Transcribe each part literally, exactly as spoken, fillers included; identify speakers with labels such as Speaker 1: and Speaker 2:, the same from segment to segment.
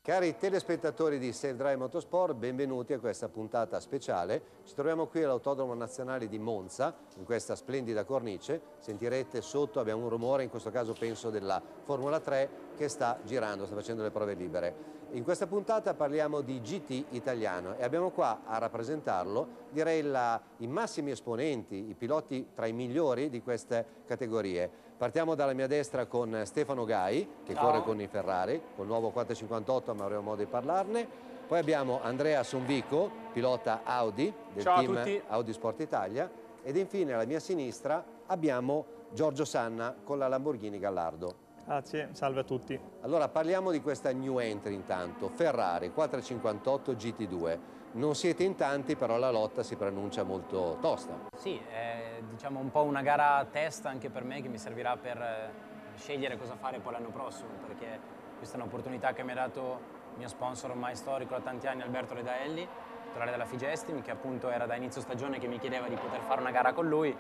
Speaker 1: Cari telespettatori di Safe Drive Motorsport, benvenuti a questa puntata speciale. Ci troviamo qui all'Autodromo Nazionale di Monza, in questa splendida cornice. Sentirete sotto, abbiamo un rumore, in questo caso penso della Formula tre, che sta girando, sta facendo le prove libere. In questa puntata parliamo di G T italiano e abbiamo qua a rappresentarlo, direi, la, i massimi esponenti, i piloti tra i migliori di queste categorie. Partiamo dalla mia destra con Stefano Gai, che
Speaker 2: Ciao.
Speaker 1: corre con i Ferrari, col nuovo quattrocentocinquantotto, ma avremo modo di parlarne. Poi abbiamo Andrea Sonvico, pilota Audi del
Speaker 2: Ciao a
Speaker 1: team
Speaker 2: tutti.
Speaker 1: Audi Sport Italia. Ed infine alla mia sinistra abbiamo Giorgio Sanna con la Lamborghini Gallardo.
Speaker 2: Grazie, salve a tutti.
Speaker 1: Allora parliamo di questa new entry intanto, Ferrari quattrocentocinquantotto G T due. Non siete in tanti, però la lotta si preannuncia molto tosta.
Speaker 3: Sì, è diciamo un po' una gara a test anche per me, che mi servirà per eh, scegliere cosa fare poi l'anno prossimo, perché questa è un'opportunità che mi ha dato il mio sponsor ormai storico da tanti anni, Alberto Redaelli, titolare della Figestim, che appunto era da inizio stagione che mi chiedeva di poter fare una gara con lui,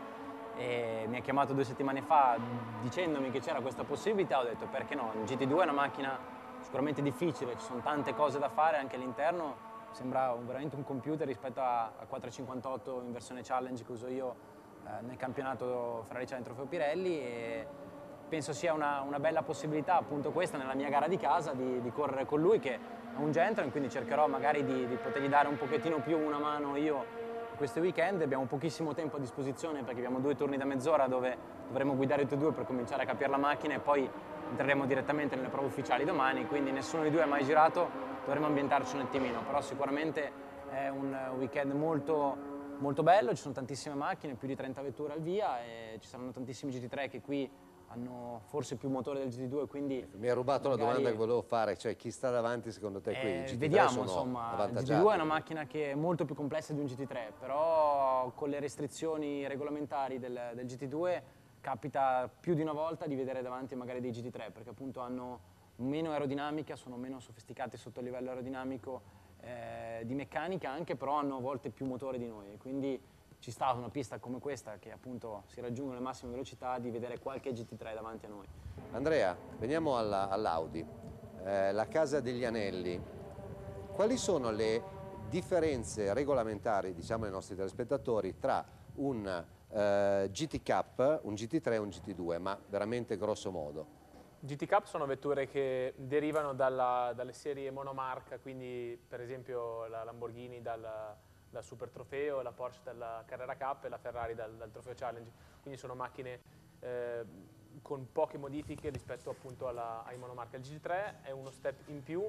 Speaker 3: e mi ha chiamato due settimane fa dicendomi che c'era questa possibilità. Ho detto perché no, il G T due è una macchina sicuramente difficile, ci sono tante cose da fare anche all'interno. Sembra un, veramente un computer rispetto a, a quattrocentocinquantotto in versione challenge che uso io eh, nel campionato Ferrari Challenge Trofeo Pirelli, e penso sia una, una bella possibilità appunto questa nella mia gara di casa di, di correre con lui, che è un gentleman, quindi cercherò magari di, di potergli dare un pochettino più una mano io questo weekend. Abbiamo pochissimo tempo a disposizione perché abbiamo due turni da mezz'ora dove dovremo guidare tutti e due per cominciare a capire la macchina, e poi entreremo direttamente nelle prove ufficiali domani, quindi nessuno di due ha mai girato, dovremo ambientarci un attimino, però sicuramente è un weekend molto, molto bello, ci sono tantissime macchine, più di trenta vetture al via, e ci saranno tantissimi G T tre che qui hanno forse più motore del G T due, quindi
Speaker 1: Mi ha rubato
Speaker 3: magari...
Speaker 1: la domanda che volevo fare, cioè chi sta davanti secondo te qui?
Speaker 3: Eh,
Speaker 1: G T tre
Speaker 3: vediamo,
Speaker 1: sono
Speaker 3: insomma, il G T
Speaker 1: avvantaggiati?
Speaker 3: due è una macchina che è molto più complessa di un G T tre, però con le restrizioni regolamentari del, del G T due capita più di una volta di vedere davanti magari dei G T tre, perché appunto hanno meno aerodinamica, sono meno sofisticati sotto il livello aerodinamico, eh, di meccanica anche, però hanno a volte più motore di noi, quindi ci sta una pista come questa, che appunto si raggiungono le massime velocità, di vedere qualche G T tre davanti a noi.
Speaker 1: Andrea, veniamo all'Audi, eh, la casa degli anelli. Quali sono le differenze regolamentari, diciamo ai nostri telespettatori, tra un eh, G T Cup, un G T tre e un G T due, ma veramente grosso modo?
Speaker 4: G T Cup sono vetture che derivano dalla, dalle serie monomarca, quindi per esempio la Lamborghini dal, dal Super Trofeo, la Porsche dalla Carrera Cup e la Ferrari dal, dal Trofeo Challenge, quindi sono macchine eh, con poche modifiche rispetto appunto alla, ai monomarca. Il G T tre è uno step in più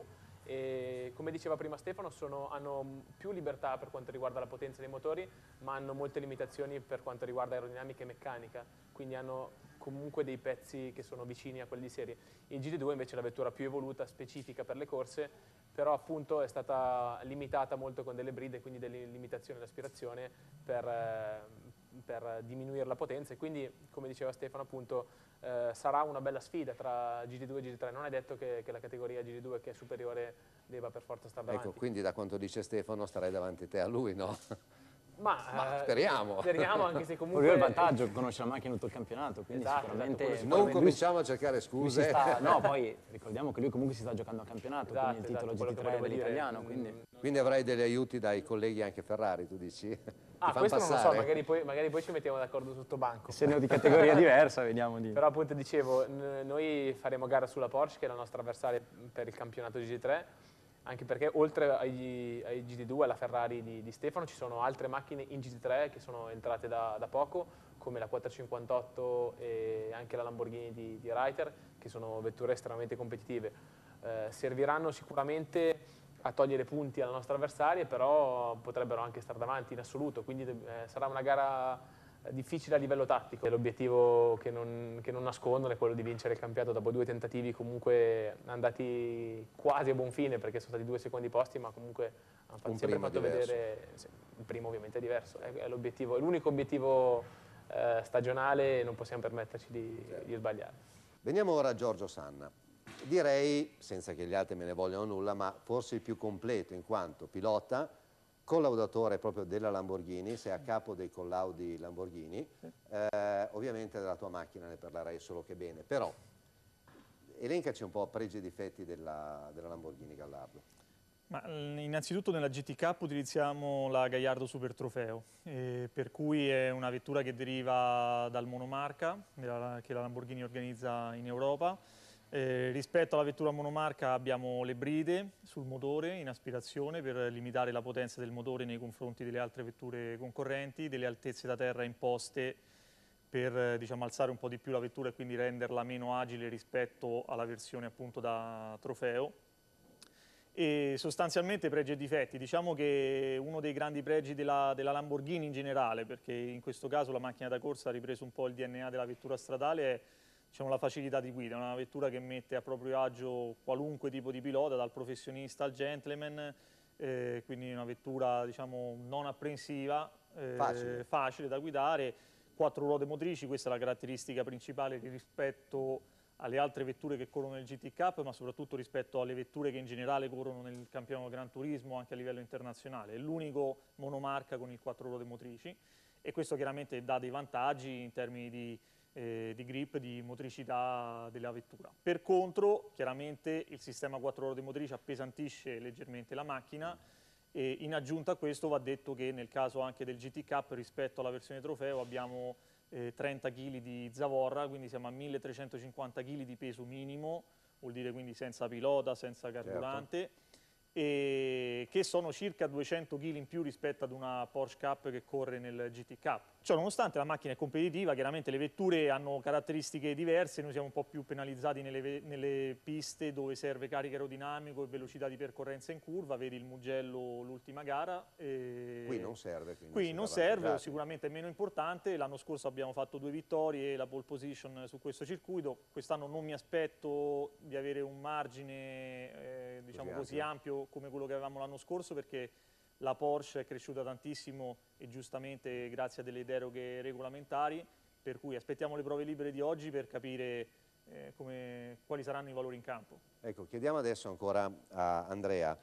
Speaker 4: e, come diceva prima Stefano, sono, hanno più libertà per quanto riguarda la potenza dei motori, ma hanno molte limitazioni per quanto riguarda aerodinamica e meccanica, quindi hanno comunque dei pezzi che sono vicini a quelli di serie. Il G T due invece è la vettura più evoluta, specifica per le corse, però appunto è stata limitata molto con delle bride, quindi delle limitazioni all'aspirazione per, eh, per diminuire la potenza, e quindi, come diceva Stefano, appunto eh, sarà una bella sfida tra G T due e G T tre. Non è detto che, che la categoria G T due, che è superiore, debba per forza stare davanti.
Speaker 1: Ecco, quindi da quanto dice Stefano starei davanti te a lui, no?
Speaker 4: Ma,
Speaker 1: Ma
Speaker 4: eh,
Speaker 1: speriamo.
Speaker 4: speriamo, anche se comunque...
Speaker 3: Lui ha il vantaggio, conosce la macchina tutto il campionato, quindi
Speaker 4: Esatto,
Speaker 3: sicuramente...
Speaker 4: esatto,
Speaker 1: Non
Speaker 3: lui-
Speaker 1: cominciamo a cercare
Speaker 3: lui si
Speaker 1: scuse.
Speaker 3: sta- no, poi ricordiamo che lui comunque si sta giocando a campionato,
Speaker 4: Esatto,
Speaker 3: quindi il titolo
Speaker 4: esatto, quello
Speaker 3: G T
Speaker 4: che
Speaker 3: tre
Speaker 4: volevo dire.
Speaker 3: dell'italiano,
Speaker 4: Mm,
Speaker 3: quindi...
Speaker 1: Quindi avrai degli aiuti dai colleghi anche Ferrari, tu dici? Ti
Speaker 4: Ah,
Speaker 1: fan
Speaker 4: questo non lo so,
Speaker 1: passare?
Speaker 4: magari poi, magari poi ci mettiamo d'accordo sotto banco.
Speaker 3: Essendo di categoria diversa, vediamo di...
Speaker 4: Però appunto dicevo, n- noi faremo gara sulla Porsche, che è la nostra avversaria per il campionato G T tre, anche perché oltre ai, ai G T due, alla Ferrari di, di Stefano, ci sono altre macchine in G T tre che sono entrate da, da poco, come la quattrocentocinquantotto e anche la Lamborghini di, di Reiter, che sono vetture estremamente competitive. Eh, serviranno sicuramente a togliere punti alla nostra avversaria, però potrebbero anche stare davanti in assoluto, quindi eh, sarà una gara difficile a livello tattico. L'obiettivo che non, che non nascondono è quello di vincere il campionato dopo due tentativi comunque andati quasi a buon fine, perché sono stati due secondi posti, ma comunque hanno fatto, sempre fatto
Speaker 1: diverso.
Speaker 4: vedere, sì, il primo ovviamente è diverso, è, è l'obiettivo, è l'unico obiettivo eh, stagionale, e non possiamo permetterci di,
Speaker 1: Certo.
Speaker 4: di sbagliare.
Speaker 1: Veniamo ora a Giorgio Sanna. Direi, senza che gli altri me ne vogliano nulla, ma forse il più completo in quanto pilota, collaudatore proprio della Lamborghini, sei a capo dei collaudi Lamborghini, eh, ovviamente della tua macchina ne parlerai solo che bene, però elencaci un po' pregi e difetti della, della Lamborghini Gallardo.
Speaker 2: Ma, innanzitutto nella G T Cup utilizziamo la Gallardo Super Trofeo, eh, per cui è una vettura che deriva dal monomarca della, che la Lamborghini organizza in Europa. Eh, rispetto alla vettura monomarca abbiamo le bride sul motore in aspirazione per limitare la potenza del motore nei confronti delle altre vetture concorrenti, delle altezze da terra imposte per diciamo, alzare un po' di più la vettura e quindi renderla meno agile rispetto alla versione appunto da trofeo. E sostanzialmente pregi e difetti, diciamo che uno dei grandi pregi della, della Lamborghini in generale, perché in questo caso la macchina da corsa ha ripreso un po' il D N A della vettura stradale, è diciamo, la facilità di guida, una vettura che mette a proprio agio qualunque tipo di pilota, dal professionista al gentleman, eh, quindi una vettura diciamo, non apprensiva, eh,
Speaker 1: facile.
Speaker 2: facile da guidare, quattro ruote motrici, questa è la caratteristica principale rispetto alle altre vetture che corrono nel G T Cup, ma soprattutto rispetto alle vetture che in generale corrono nel campionato Gran Turismo anche a livello internazionale. È l'unico monomarca con il quattro ruote motrici e questo chiaramente dà dei vantaggi in termini di, eh, di grip, di motricità della vettura. Per contro, chiaramente il sistema quattro ruote motrici appesantisce leggermente la macchina e in aggiunta a questo va detto che nel caso anche del G T Cup rispetto alla versione trofeo abbiamo Eh, trenta chili di zavorra, quindi siamo a milletrecentocinquanta chili di peso minimo, vuol dire quindi senza pilota, senza carburante, certo. E che sono circa duecento chili in più rispetto ad una Porsche Cup che corre nel G T Cup. Cioè, nonostante la macchina è competitiva, chiaramente le vetture hanno caratteristiche diverse, noi siamo un po' più penalizzati nelle, nelle piste dove serve carico aerodinamico e velocità di percorrenza in curva, vedi il Mugello l'ultima gara. E
Speaker 1: qui non serve.
Speaker 2: Qui non serve, sicuramente è meno importante, l'anno scorso abbiamo fatto due vittorie e la pole position su questo circuito, quest'anno non mi aspetto di avere un margine eh, diciamo così, così ampio. ampio come quello che avevamo l'anno scorso perché la Porsche è cresciuta tantissimo e giustamente grazie a delle deroghe regolamentari, per cui aspettiamo le prove libere di oggi per capire eh, come, quali saranno i valori in campo.
Speaker 1: Ecco, chiediamo adesso ancora a Andrea,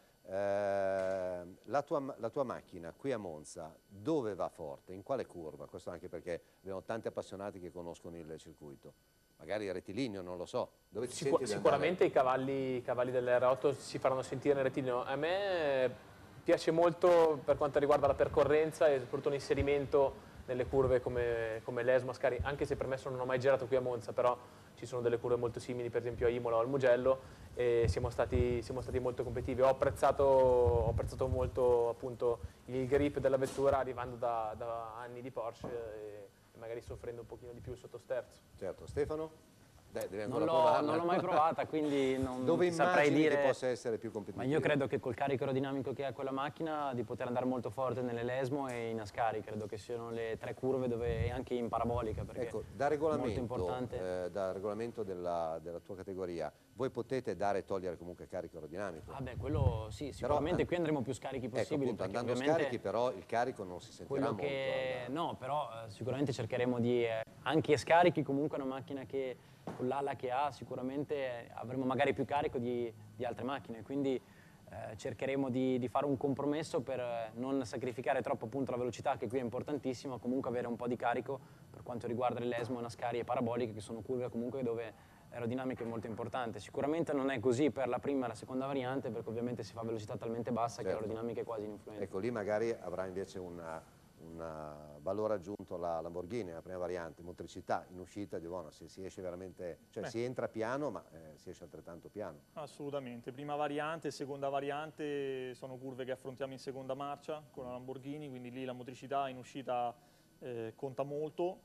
Speaker 1: eh, la, tua, la tua macchina qui a Monza dove va forte, in quale curva? Questo anche perché abbiamo tanti appassionati che conoscono il circuito. Magari il rettilineo, non lo so. Dove ti
Speaker 4: Sicur
Speaker 1: senti
Speaker 4: sicuramente i cavalli, i cavalli dell'R otto si faranno sentire nel rettilineo. A me piace molto per quanto riguarda la percorrenza e soprattutto l'inserimento nelle curve come, come l'Esmo, Ascari, anche se per me non ho mai girato qui a Monza, però ci sono delle curve molto simili per esempio a Imola o al Mugello e siamo stati, siamo stati molto competitivi. Ho apprezzato, ho apprezzato molto appunto il grip della vettura arrivando da, da anni di Porsche e, magari soffrendo un pochino di più il sottosterzo.
Speaker 1: Certo, Stefano? Beh, devi
Speaker 3: non
Speaker 1: ancora
Speaker 3: l'ho mai provata, quindi non
Speaker 1: Dove
Speaker 3: ti saprei dire
Speaker 1: che possa essere più competitivo?
Speaker 3: Ma io credo che col carico aerodinamico che ha quella macchina di poter andare molto forte nell'Elesmo e in Ascari, credo che siano le tre curve dove, e anche in parabolica, perché
Speaker 1: ecco, da regolamento,
Speaker 3: è molto importante.
Speaker 1: Eh, da regolamento della, della tua categoria, voi potete dare e togliere comunque carico aerodinamico?
Speaker 3: Ah beh, quello sì, sicuramente però, qui andremo più scarichi possibili.
Speaker 1: Ecco, appunto, andando scarichi però il carico non si sentirà molto.
Speaker 3: Che,
Speaker 1: alla...
Speaker 3: No, però eh, sicuramente cercheremo di, eh, anche scarichi comunque è una macchina che con l'ala che ha sicuramente avremo magari più carico di, di altre macchine, quindi eh, cercheremo di, di fare un compromesso per non sacrificare troppo appunto la velocità che qui è importantissima, comunque avere un po' di carico per quanto riguarda l'Elesmo, Ascari e paraboliche che sono curve comunque dove l'aerodinamica è molto importante. Sicuramente non è così per la prima e la seconda variante perché ovviamente si fa velocità talmente bassa, certo, che l'aerodinamica è quasi ininfluente.
Speaker 1: Ecco, lì magari avrà invece una... un valore aggiunto la Lamborghini, la prima variante, motricità in uscita di buono, se si esce veramente, cioè Beh. si entra piano ma eh, si esce altrettanto piano.
Speaker 2: Assolutamente, prima variante e seconda variante sono curve che affrontiamo in seconda marcia con la Lamborghini, quindi lì la motricità in uscita eh, conta molto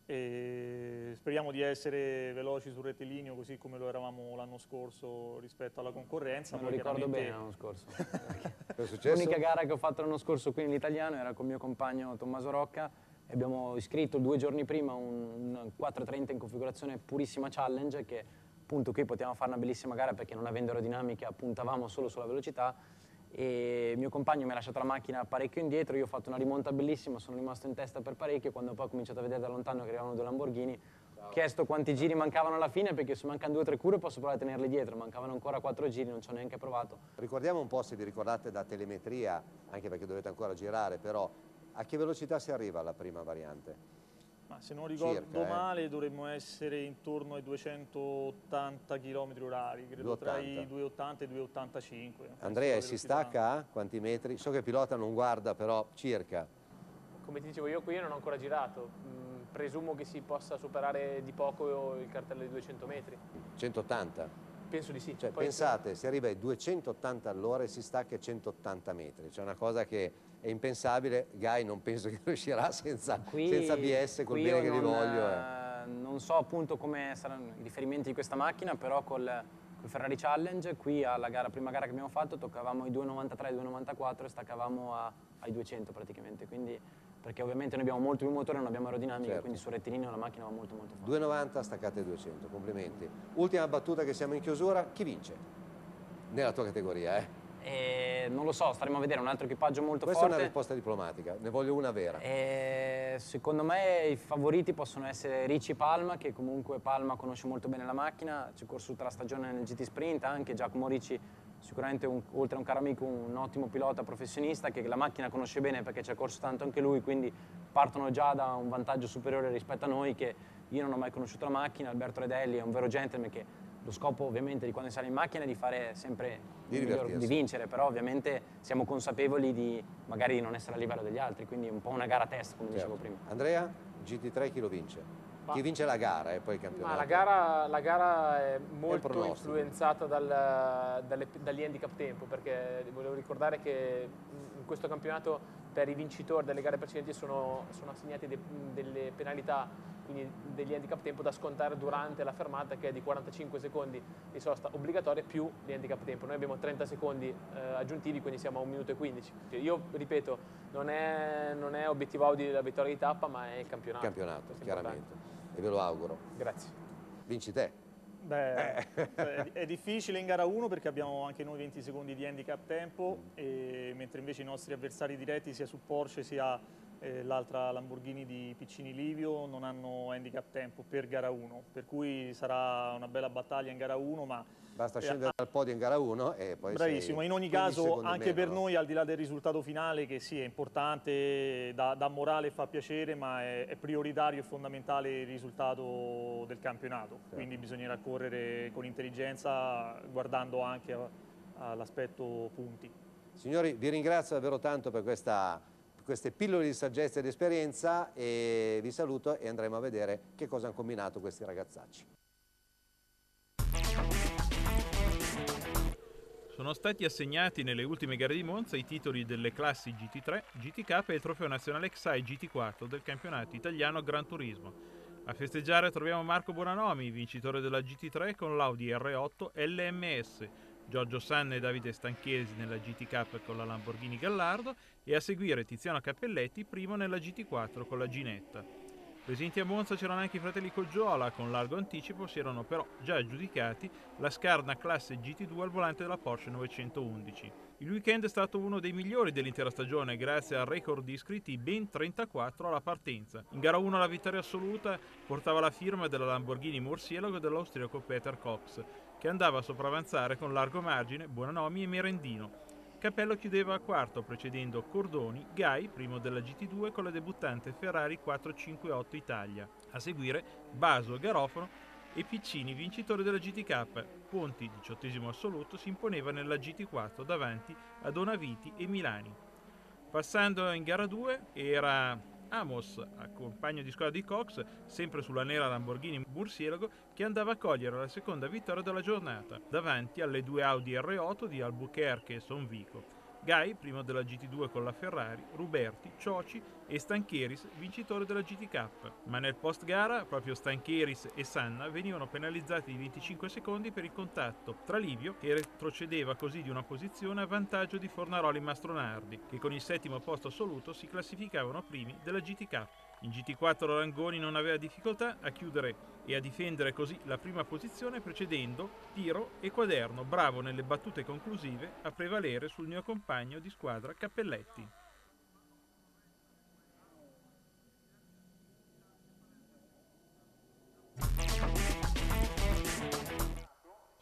Speaker 2: e speriamo di essere veloci sul rettilineo così come lo eravamo l'anno scorso rispetto alla concorrenza.
Speaker 3: Me lo ricordo chiaramente... bene l'anno scorso.
Speaker 1: L'unica
Speaker 3: gara che ho fatto l'anno scorso qui nell'italiano era con il mio compagno Tommaso Rocca e abbiamo iscritto due giorni prima un, un quattro trenta in configurazione purissima challenge che appunto qui potevamo fare una bellissima gara perché non avendo aerodinamica puntavamo solo sulla velocità e il mio compagno mi ha lasciato la macchina parecchio indietro, io ho fatto una rimonta bellissima, sono rimasto in testa per parecchio, quando poi ho cominciato a vedere da lontano che arrivavano due Lamborghini, ho chiesto quanti giri mancavano alla fine perché se mancano due o tre curve posso provare a tenerle dietro, mancavano ancora quattro giri, non ci ho neanche provato.
Speaker 1: Ricordiamo un po', se vi ricordate da telemetria, anche perché dovete ancora girare, però a che velocità si arriva alla prima variante?
Speaker 2: Ma se non ricordo
Speaker 1: Circa, eh.
Speaker 2: male dovremmo essere intorno ai duecentottanta chilometri orari, credo tra i duecentottanta e i duecentottantacinque.
Speaker 1: Andrea, si stacca a quanti metri? So che il pilota non guarda, però circa.
Speaker 4: Come ti dicevo io, qui non ho ancora girato, mm, presumo che si possa superare di poco il cartello di duecento metri.
Speaker 1: centottanta?
Speaker 4: Penso di sì.
Speaker 1: Cioè,
Speaker 4: Poi
Speaker 1: pensate, se... si arriva ai duecentottanta all'ora e si stacca a centottanta metri, c'è una cosa che è impensabile. Guy non penso che riuscirà senza,
Speaker 3: qui,
Speaker 1: senza B S, col bene che
Speaker 3: non,
Speaker 1: gli voglio. Eh.
Speaker 3: Non so appunto come saranno i riferimenti di questa macchina, però col, col Ferrari Challenge, qui alla gara, prima gara che abbiamo fatto, toccavamo i due novantatré, due novantaquattro e staccavamo a, ai duecento praticamente, quindi, perché ovviamente noi abbiamo molto più motore, non abbiamo aerodinamica, certo. Quindi sul rettilineo la macchina va molto molto forte.
Speaker 1: due novanta staccate duecento, complimenti. Ultima battuta che siamo in chiusura, chi vince? Nella tua categoria, eh?
Speaker 3: E non lo so, staremo a vedere, un altro equipaggio molto
Speaker 1: Questa
Speaker 3: forte.
Speaker 1: Questa è una risposta diplomatica, ne voglio una vera.
Speaker 3: E secondo me i favoriti possono essere Ricci Palma, che comunque Palma conosce molto bene la macchina, ci è corso tutta la stagione nel G T Sprint, anche Giacomo Ricci sicuramente un, oltre a un caro amico un ottimo pilota professionista che la macchina conosce bene perché ci ha corso tanto anche lui, quindi partono già da un vantaggio superiore rispetto a noi, che io non ho mai conosciuto la macchina. Alberto Redelli è un vero gentleman, che lo scopo ovviamente di quando si sale in macchina è di fare sempre
Speaker 1: di,
Speaker 3: il miglior, di vincere, però ovviamente siamo consapevoli di magari di non essere a livello degli altri, quindi è un po' una gara test, come certo. dicevo prima.
Speaker 1: Andrea, G T tre chi lo vince? Ma, chi vince la gara e poi il campionato?
Speaker 4: Ma la, gara, la gara è molto è influenzata dal, dalle, dagli handicap tempo, perché volevo ricordare che in questo campionato per i vincitori delle gare precedenti sono, sono assegnate de, delle penalità, quindi degli handicap tempo da scontare durante la fermata, che è di quarantacinque secondi di sosta obbligatoria più gli handicap tempo. Noi abbiamo trenta secondi eh, aggiuntivi, quindi siamo a un minuto e quindici. Io ripeto, non è, non è obiettivo Audi la vittoria di tappa, ma è il campionato.
Speaker 1: Il campionato, chiaramente. E ve lo auguro.
Speaker 4: Grazie.
Speaker 1: Vinci te.
Speaker 2: Beh, eh. è difficile in gara uno perché abbiamo anche noi venti secondi di handicap tempo, mm. e, mentre invece i nostri avversari diretti sia su Porsche sia eh, l'altra Lamborghini di Piccini Livio non hanno handicap tempo per gara uno, per cui sarà una bella battaglia in gara uno, ma
Speaker 1: basta scendere eh, dal podio in gara uno e poi
Speaker 2: bravissimo, in ogni caso anche meno, per noi, al di là del risultato finale, che sì è importante, dà, dà morale e fa piacere, ma è, è prioritario e fondamentale il risultato del campionato, certo. Quindi bisognerà correre con intelligenza, guardando anche all'aspetto punti.
Speaker 1: Signori, vi ringrazio davvero tanto per questa, queste pillole di saggezza ed esperienza, e vi saluto e andremo a vedere che cosa hanno combinato questi ragazzacci.
Speaker 5: Sono stati assegnati nelle ultime gare di Monza i titoli delle classi G T tre, G T K e il trofeo nazionale X A I G T quattro del campionato italiano Gran Turismo. A festeggiare troviamo Marco Bonanomi, vincitore della G T tre con l'Audi R otto L M S, Giorgio Sanna e Davide Stanchesi nella G T K con la Lamborghini Gallardo, e a seguire Tiziano Cappelletti, primo nella G T quattro con la Ginetta. Presenti a Monza c'erano anche i fratelli Coggiola, con largo anticipo si erano però già aggiudicati la Scarna classe G T due al volante della Porsche novecentoundici. Il weekend è stato uno dei migliori dell'intera stagione grazie al record di iscritti, ben trentaquattro alla partenza. In gara uno la vittoria assoluta portava la firma della Lamborghini Murcielago e dell'austriaco Peter Cox, che andava a sopravanzare con largo margine Bonanomi e Merendino. Capello chiudeva a quarto, precedendo Cordoni, Gai, primo della G T due con la debuttante Ferrari quattrocentocinquantotto Italia. A seguire Baso, Garofano e Piccini, vincitore della G T K. Ponti, diciottesimo assoluto, si imponeva nella G T quattro davanti a Donaviti e Milani. Passando in gara due era Amos, compagno di squadra di Cox, sempre sulla nera Lamborghini Murcielago, che andava a cogliere la seconda vittoria della giornata, davanti alle due Audi R otto di Albuquerque e Sonvico. Gai, primo della G T due con la Ferrari, Ruberti, Cioci e Stancheris, vincitore della G T K. Ma nel post gara proprio Stancheris e Sanna venivano penalizzati di venticinque secondi per il contatto tra Livio, che retrocedeva così di una posizione a vantaggio di Fornaroli Mastronardi, che con il settimo posto assoluto si classificavano primi della G T K. In G T quattro Rangoni non aveva difficoltà a chiudere e a difendere così la prima posizione, precedendo Tiro e Quaderno, bravo nelle battute conclusive a prevalere sul neocompagno di squadra Cappelletti.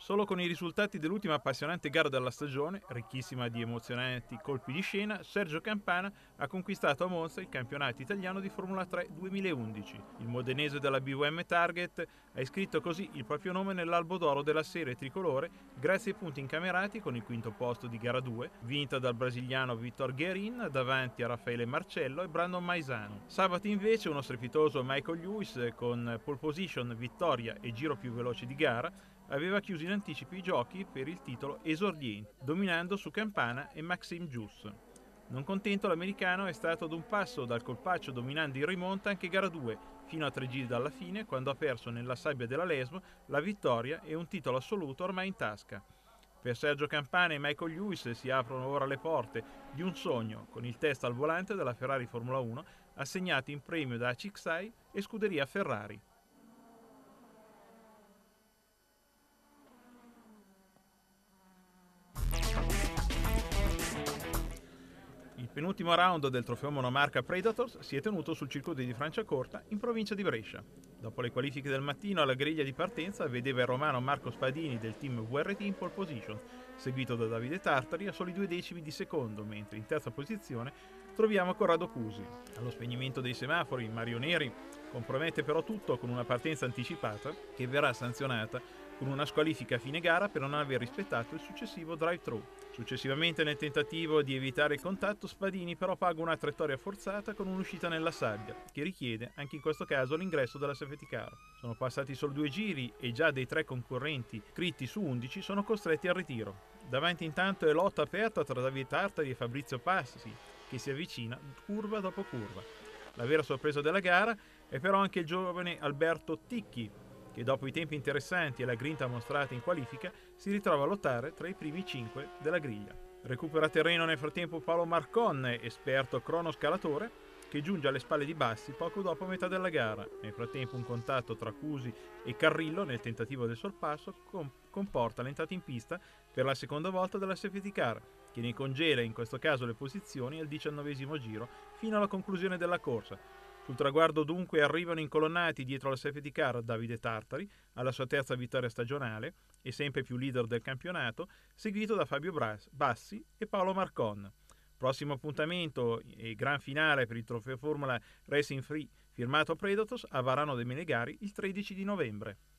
Speaker 5: Solo con i risultati dell'ultima appassionante gara della stagione, ricchissima di emozionanti colpi di scena, Sergio Campana ha conquistato a Monza il campionato italiano di Formula tre duemilaundici. Il modenese della B W M Target ha iscritto così il proprio nome nell'albo d'oro della serie tricolore grazie ai punti incamerati con il quinto posto di gara due, vinta dal brasiliano Vitor Guerin davanti a Raffaele Marcello e Brandon Maisano. Sabato invece uno strepitoso Michael Lewis con pole position, vittoria e giro più veloce di gara aveva chiuso in anticipo i giochi per il titolo esordiente, dominando su Campana e Maxime Gius. Non contento, l'americano è stato ad un passo dal colpaccio dominando in rimonta anche gara due, fino a tre giri dalla fine, quando ha perso nella sabbia della Lesmo la vittoria e un titolo assoluto ormai in tasca. Per Sergio Campana e Michael Lewis si aprono ora le porte di un sogno, con il test al volante della Ferrari Formula uno, assegnato in premio da A C X I e Scuderia Ferrari. Il penultimo round del trofeo monomarca Predators si è tenuto sul circuito di Franciacorta, in provincia di Brescia. Dopo le qualifiche del mattino, la griglia di partenza vedeva il romano Marco Spadini del team V R T in pole position, seguito da Davide Tartari a soli due decimi di secondo, mentre in terza posizione troviamo Corrado Cusi. Allo spegnimento dei semafori, Mario Neri compromette però tutto con una partenza anticipata che verrà sanzionata con una squalifica a fine gara per non aver rispettato il successivo drive-thru. Successivamente, nel tentativo di evitare il contatto, Spadini però paga una traiettoria forzata con un'uscita nella sabbia, che richiede anche in questo caso l'ingresso della safety car. Sono passati solo due giri e già dei tre concorrenti iscritti su undici sono costretti al ritiro. Davanti intanto è lotta aperta tra Davide Tartari e Fabrizio Passi, che si avvicina curva dopo curva. La vera sorpresa della gara è però anche il giovane Alberto Ticchi, che dopo i tempi interessanti e la grinta mostrata in qualifica si ritrova a lottare tra i primi cinque della griglia. Recupera terreno nel frattempo Paolo Marcon, esperto cronoscalatore, che giunge alle spalle di Bassi poco dopo metà della gara. Nel frattempo un contatto tra Cusi e Carrillo nel tentativo del sorpasso comporta l'entrata in pista per la seconda volta della safety car, che ne congela in questo caso le posizioni al diciannovesimo giro fino alla conclusione della corsa. Sul traguardo dunque arrivano incolonnati dietro la safety car Davide Tartari, alla sua terza vittoria stagionale e sempre più leader del campionato, seguito da Fabio Bassi e Paolo Marcon. Prossimo appuntamento e gran finale per il trofeo Formula Racing Free firmato Predators a Varano de Menegari il tredici di novembre.